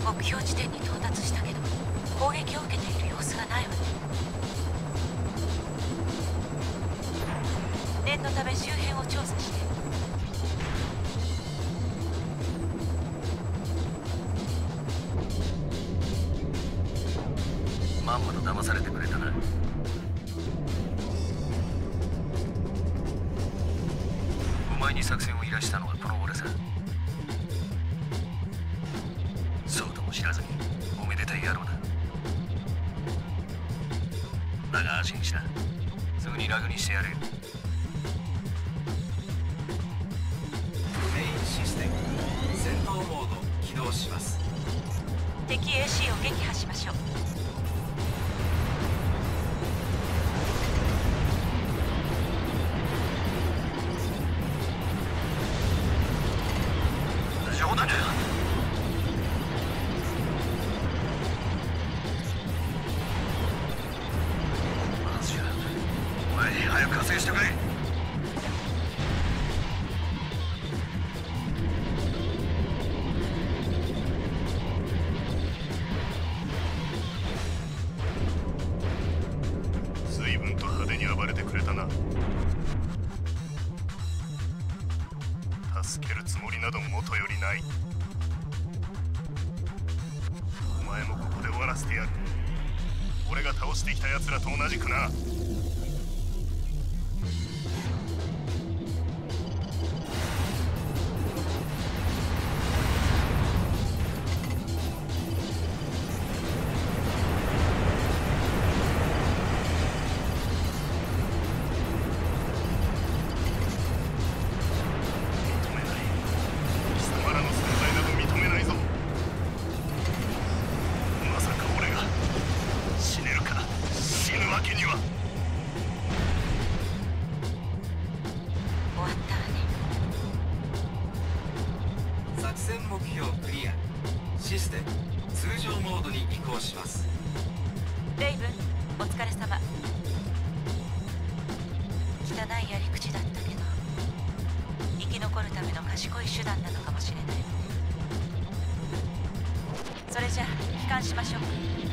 目標地点に到達したけど攻撃を受けている様子がないわね。念のため周辺を調査して。 まんまと騙されてくれたな。お前に作戦を依頼したのはこの俺さ。そうとも知らずにおめでたい野郎だ。だが安心しな、すぐにラグにしてやるよ。 メインシステム戦闘モード起動します。 敵 AC を撃破しましょう。 冗談じゃ。まずじゃお前早く加勢してくれ。随分と派手に暴れてくれたな。助けるつもりなど元よりない。お前もここで終わらせてやる。俺が倒してきた奴らと同じくな。 作戦目標クリア。システム通常モードに移行します。 レイブン、お疲れ様。汚いやり口だったけど生き残るための賢い手段なのかもしれないわね。それじゃあ帰還しましょう。